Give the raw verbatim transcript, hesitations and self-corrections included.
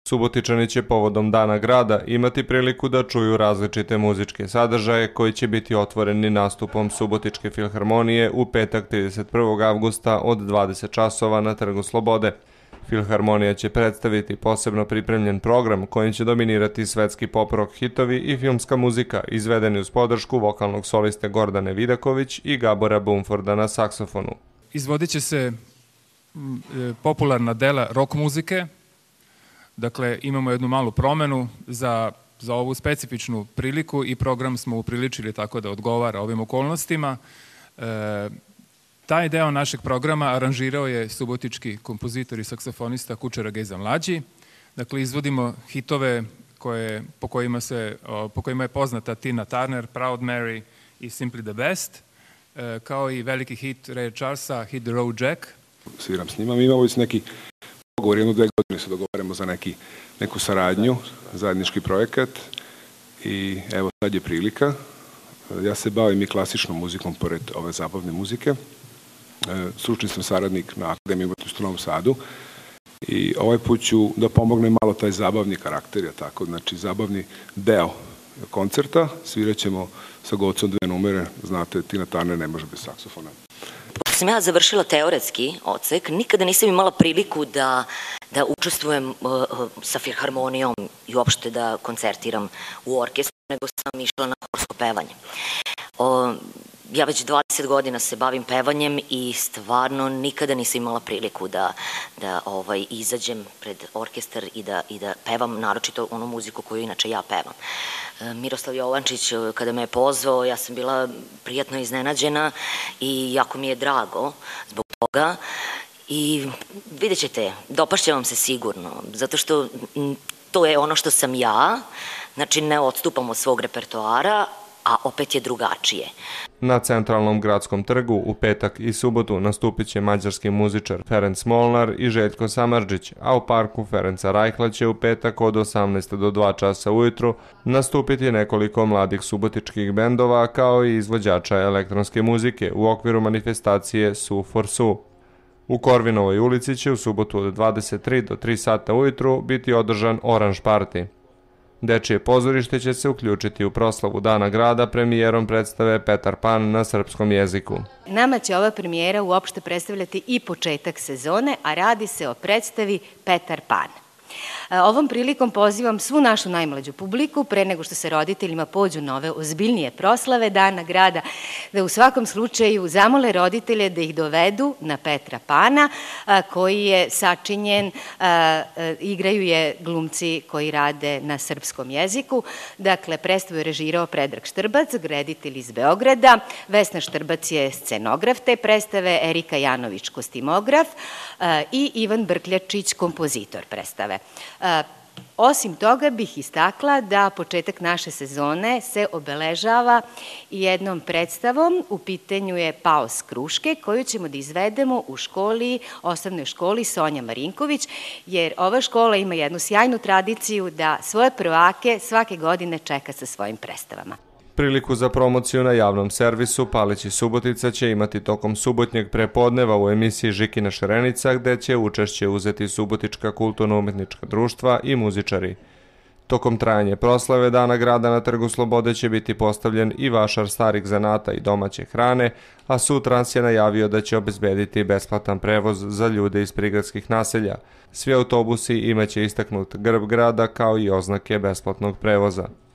Subotičani će povodom Dana grada imati priliku da čuju različite muzičke sadržaje koji će biti otvoreni nastupom Subotičke filharmonije u petak trideset prvog avgusta od dvadeset časova na Trgu Slobode. Filharmonija će predstaviti posebno pripremljen program kojim će dominirati svetski pop rock hitovi i filmska muzika izvedeni uz podršku vokalnog soliste Gordane Vidaković i Gabora Bumforda na saksofonu. Izvodit će se popularna dela rock muzike. Dakle, imamo jednu malu promenu za, za ovu specifičnu priliku i program smo upriličili tako da odgovara ovim okolnostima. E, taj deo našeg programa aranžirao je subotički kompozitor i saksofonista Kučera Geza Mlađi. Dakle, izvodimo hitove koje, po, kojima se, po kojima je poznata Tina Turner, Proud Mary i Simply the Best, e, kao i veliki hit Ray Charlesa, Hit the Road Jack. Sviram s njima, mi imamo već neki pogovor, jednu, dve godine se dogovaramo za neki, neku saradnju, zajednički projekat i evo sad je prilika. Ja se bavim i klasičnom muzikom pored ove zabavne muzike. Stručni sam saradnik na Akademiji umetnosti u Novom Sadu i ovaj put ću da pomognem malo taj zabavni karakter, je tako, znači zabavni deo koncerta. Svirat ćemo sa Gocom dve numere, znate, Tina Turner ne može bez saksofona. Pošto sam ja završila teoretski odsek, nikada nisam imala priliku da, da učestvujem uh, sa filharmonijom i uopšte da koncertiram u orkestru, nego sam išla na horsko pevanje. O, ja već dvadeset godina se bavim pevanjem i stvarno nikada nisam imala priliku da, da ovaj, izađem pred orkestar i da, i da pevam, naročito onu muziku koju inače ja pevam. Miroslav Jovančić, kada me je pozvao, ja sam bila prijatno iznenađena i jako mi je drago zbog toga. I vidjet ćete, dopašće vam se sigurno, zato što to je ono što sam ja, znači ne odstupam od svog repertoara, a opet je drugačije. Na centralnom gradskom trgu u petak i subotu nastupit će mađarski muzičar Ferenc Molnar i Željko Samardžić, a u parku Ferenca Rajhla će u petak od osamnaest do dva časa ujutru nastupiti nekoliko mladih subotičkih bendova kao i izvođača elektronske muzike u okviru manifestacije Su for Su. U Korvinovoj ulici će u subotu od dvadeset tri do tri sata ujutru biti održan Orange Party. Dečije pozorište će se uključiti u proslavu Dana grada premijerom predstave Petar Pan na srpskom jeziku. Nama će ova premijera uopšte predstavljati i početak sezone, a radi se o predstavi Petar Pan. Ovom prilikom pozivam svu našu najmlađu publiku, pre nego što se roditeljima pođu na ove ozbiljnije proslave Dana grada, da u svakom slučaju zamole roditelje da ih dovedu na Petra Pana, koji je sačinjen, igraju je glumci koji rade na srpskom jeziku. Dakle, predstavu je režirao Predrag Štrbac, reditelj iz Beograda, Vesna Štrbac je scenograf te predstave, Erika Janović kostimograf i Ivan Brkljačić kompozitor predstave. Osim toga bih istakla da početak naše sezone se obeležava jednom predstavom, u pitanju je Paos Kruške, koju ćemo da izvedemo u školi, osnovnoj školi Sonja Marinković, jer ova škola ima jednu sjajnu tradiciju da svoje prvake svake godine čeka sa svojim predstavama. Priliku za promociju na javnom servisu Palić i Subotica će imati tokom subotnjeg prepodneva u emisiji Žikina šerenica, gde će učešće uzeti Subotička kulturno-umetnička društva i muzičari. Tokom trajanja proslave Dana grada na Trgu Slobode će biti postavljen i vašar starih zanata i domaće hrane, a Sutrans je najavio da će obezbediti besplatan prevoz za ljude iz prigradskih naselja. Svi autobusi imaće istaknut grb grada kao i oznake besplatnog prevoza.